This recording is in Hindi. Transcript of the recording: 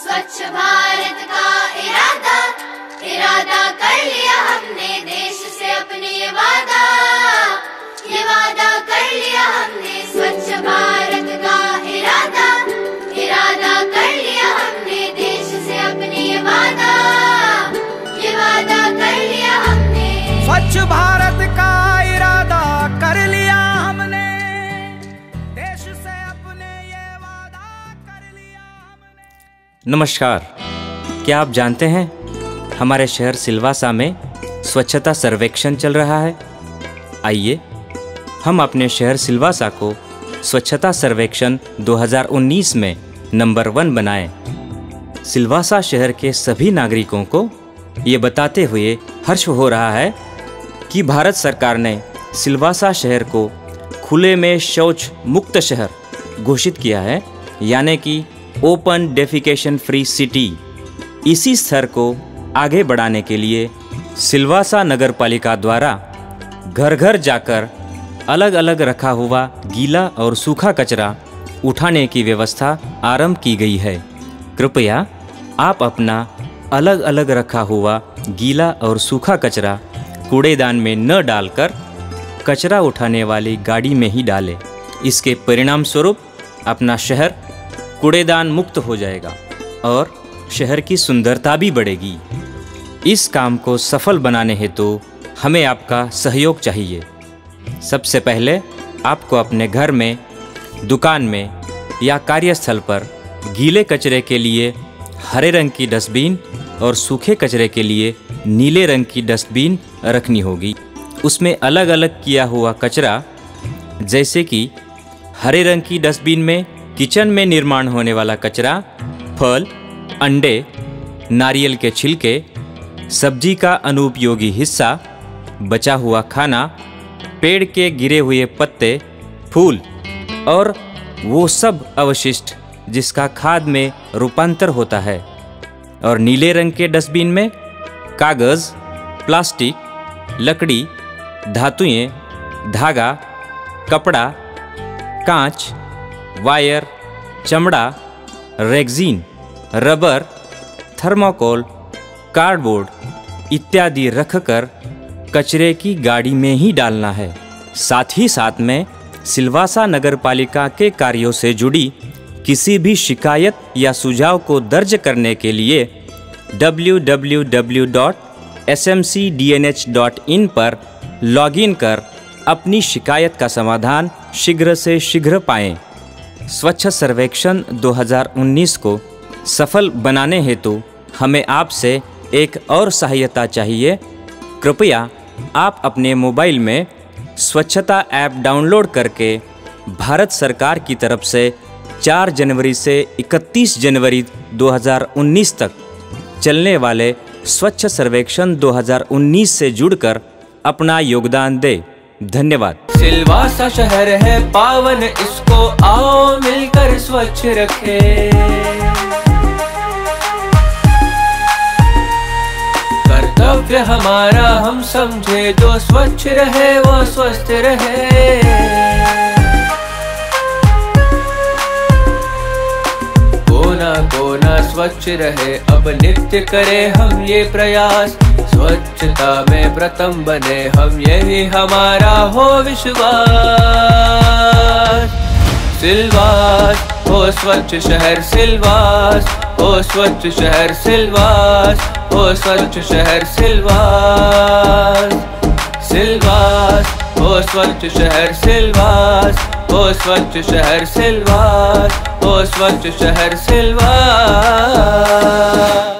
स्वच्छ भारत का इरादा इरादा कर लिया हमने, देश से अपने ये वादा कर लिया हमने। स्वच्छ भारत का इरादा इरादा कर लिया हमने, देश से अपने ये वादा कर लिया हमने। स्वच्छ भारत का इरादा कर लिया हमने, देश से अपने ये वादा कर लिया हमने। नमस्कार, क्या आप जानते हैं हमारे शहर सिलवासा में स्वच्छता सर्वेक्षण चल रहा है। आइए हम अपने शहर सिलवासा को स्वच्छता सर्वेक्षण 2019 में नंबर 1 बनाएं। सिलवासा शहर के सभी नागरिकों को ये बताते हुए हर्ष हो रहा है कि भारत सरकार ने सिलवासा शहर को खुले में शौच मुक्त शहर घोषित किया है, यानी कि ओपन डेफिकेशन फ्री सिटी। इसी स्तर को आगे बढ़ाने के लिए सिलवासा नगर पालिका द्वारा घर घर जाकर अलग अलग रखा हुआ गीला और सूखा कचरा उठाने की व्यवस्था आरंभ की गई है। कृपया आप अपना अलग अलग रखा हुआ गीला और सूखा कचरा कूड़ेदान में न डालकर कचरा उठाने वाली गाड़ी में ही डालें। इसके परिणाम स्वरूप अपना शहर कूड़ेदान मुक्त हो जाएगा और शहर की सुंदरता भी बढ़ेगी। इस काम को सफल बनाने हेतु हमें आपका सहयोग चाहिए। सबसे पहले आपको अपने घर में, दुकान में या कार्यस्थल पर गीले कचरे के लिए हरे रंग की डस्टबिन और सूखे कचरे के लिए नीले रंग की डस्टबिन रखनी होगी। उसमें अलग अलग किया हुआ कचरा, जैसे कि हरे रंग की डस्टबिन में किचन में निर्माण होने वाला कचरा, फल, अंडे, नारियल के छिलके, सब्जी का अनुपयोगी हिस्सा, बचा हुआ खाना, पेड़ के गिरे हुए पत्ते, फूल और वो सब अवशिष्ट जिसका खाद में रूपांतर होता है। और नीले रंग के डस्टबिन में कागज़, प्लास्टिक, लकड़ी, धातुएं, धागा, कपड़ा, कांच, वायर, चमड़ा, रेक्सीन, रबर, थर्मोकोल, कार्डबोर्ड इत्यादि रखकर कचरे की गाड़ी में ही डालना है। साथ ही साथ में सिलवासा नगर पालिका के कार्यों से जुड़ी किसी भी शिकायत या सुझाव को दर्ज करने के लिए www.smcdnh.in पर लॉगिन कर अपनी शिकायत का समाधान शीघ्र से शीघ्र पाएं। स्वच्छ सर्वेक्षण 2019 को सफल बनाने हेतु हमें आपसे एक और सहायता चाहिए। कृपया आप अपने मोबाइल में स्वच्छता ऐप डाउनलोड करके भारत सरकार की तरफ से 4 जनवरी से 31 जनवरी 2019 तक चलने वाले स्वच्छ सर्वेक्षण 2019 से जुड़कर अपना योगदान दें। धन्यवाद। सिलवासा शहर है पावन, इसको आओ मिलकर स्वच्छ रखें। कर्तव्य हमारा हम समझे, जो स्वच्छ रहे वो स्वस्थ रहे। कोना कोना स्वच्छ रहे, अब नित्य करें हम ये प्रयास। स्वच्छता में प्रथम बने हम, यही हमारा हो विश्वास। सिलवास हो स्वच्छ शहर सिलवास, हो स्वच्छ शहर सिलवास, हो स्वच्छ शहर सिलवास। सिलवास हो स्वच्छ शहर सिलवास, हो स्वच्छ शहर सिलवास, हो स्वच्छ शहर सिलवास।